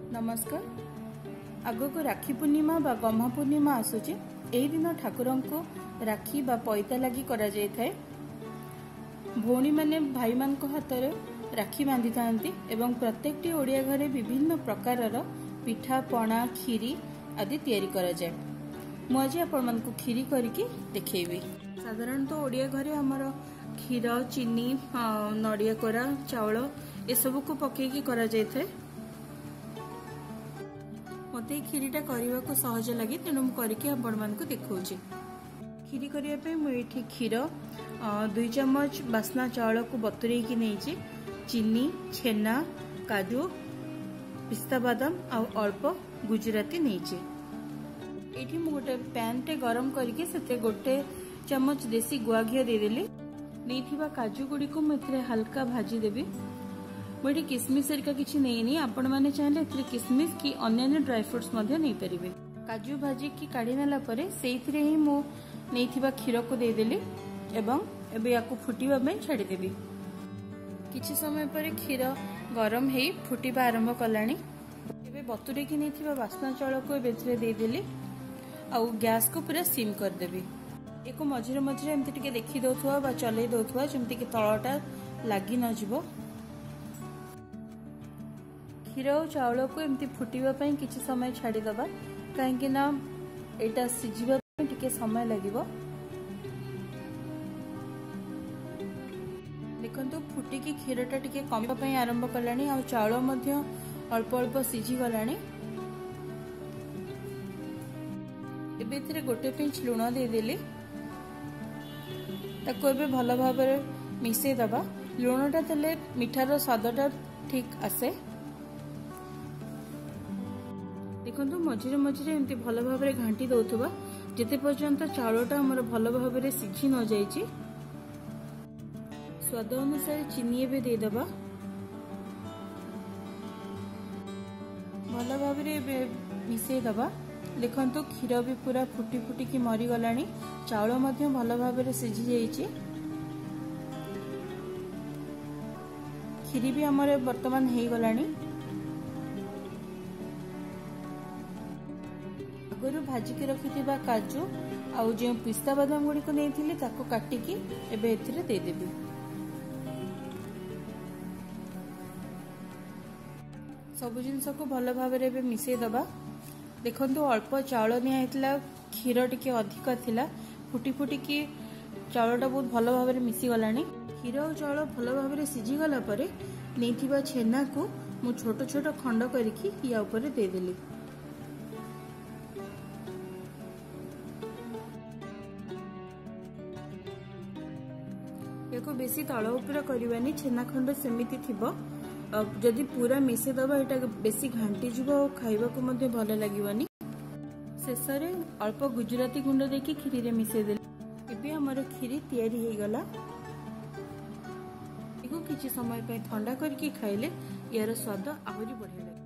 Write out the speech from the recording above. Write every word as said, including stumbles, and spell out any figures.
नमस्कार। आगो को राखी पूर्णिमा बा गम्हा पूर्णिमा आसुची। एही दिन ठाकुर को राखी बा पैता लगी करा जाय थाए। भौणी माने भाई मान को हाथ रे राखी बांधि थांती एवं प्रत्येकटी ओडिया घरे विभिन्न प्रकारर पिठा पणा खीरी आदि तैयारी करा जाय। मु आज आपण मन को खीरी करके देखैबी। साधारणतः तो ओडिया घरे हमर क्षीर चीनी नड़िया कोरा चाउल ए सब को पकेकी करा जाय थाए। मते खीरीटा करने को सहज लगे तेणु मुझे आपण मान को देखौछि। खीरी करने मुझे क्षीर दुई चम्मच बास्ना चाउल को बतुरे की नहीं चीनी छेना काजू पिस्ता बादाम आ अल्प गुजराती नहीं ये गोटे पैन टे गरम करके से गोटे चम्मच देसी गुआ घी देदेली। नहीं काजू गुड़ी को मुझे हल्का भाजी देवी। मुझे किसमिश हेरिका किसी नहीं आपण मैंने चाहिए किसमिश कि अन्य ड्राई फ्रुट्स नहीं पारे। काजू भाजी की काढ़ी नेला परे सेइथिरे ही मु नैथिबा क्षीर को देदेली एवं एबे याकु फुटिबा में छाड़ीदेवी। किछि समय पर क्षीर गरम हेई फुटिबा आरंभ कलानी। एबे बतुरे की नैथिबा बास्ना चाउल को एबे देदेली आ गैस को पूरा सिम कर देवी। एको मझिरे मझिरे एमती टिके देखि दउथुवा बा चलै दउथुवा जेमति कि तळटा लागि न जिवो। क्षीर और चाउल को एमती फुटिबा पई किछि समय छाड़ी दबा काहेकि ना एटा सिझिबा पई टिके समय लागिवो। देखंतु फुटी की क्षीरटा टिके कमिबा पई आरंभ कलानी आ चाउल मध्य अल्प अल्प सिझी गलानी। एबे एथिरे गोटे पिंच लूण दे देली ताको एबे भल भाबरे मिसै दबा। लूणटा देले मिठार स्वादटा ठीक आसे। देखो मझिरे मझिरे एमती भल भाबरे घांटी दउथुबा जेते पर्यंत चाउलटा हमर भल भाबरे सिझी न जाईची। स्वाद अनुसार चीनी एबे दे दबा। भल भाबरे एबे मिसै दबा। देखंतु क्षीर भी पूरा फुटी फुटी की मरी गलानी। चाउल मध्य भल भाबरे सिझी जाईची। खीरी भी हमर वर्तमान हेई गलानी। आगुरी भाजिकी रखिथिबा काजू आउ जे पिस्ता बादाम गुड़ी को नहीं ताको काटिकी एबे एथिरे दे देबी। सब जिनस को भल भाबरे एबे मिसै दबा। देखंतु अल्प चाउल निया हेतला क्षीर टिके अधिक थिला फुटी फुटी की चाउलटा बहुत भल भाबरे मिसी गलानी। क्षीर और चाउल भल भाबरे सिझी गला परे नैथिबा छेना को मु छोट छोट खंड करिकी या ऊपर दे देली। याको बेसी तळ ऊपर करबानी छेना खंड सेमिति थिबो। जदि पूरा मिसे दबा एटा बेसी घांटी जुबो और खाइबा को मध्ये भल लागिवनी। शेषरे अल्प गुजराती गुंड देखि खीरी रे मिसे देली। एबे हमर खीरी तयारी हे गला। एको किछि समय पे ठंडा करके खाइले यार स्वाद आहुरी बढ़िया।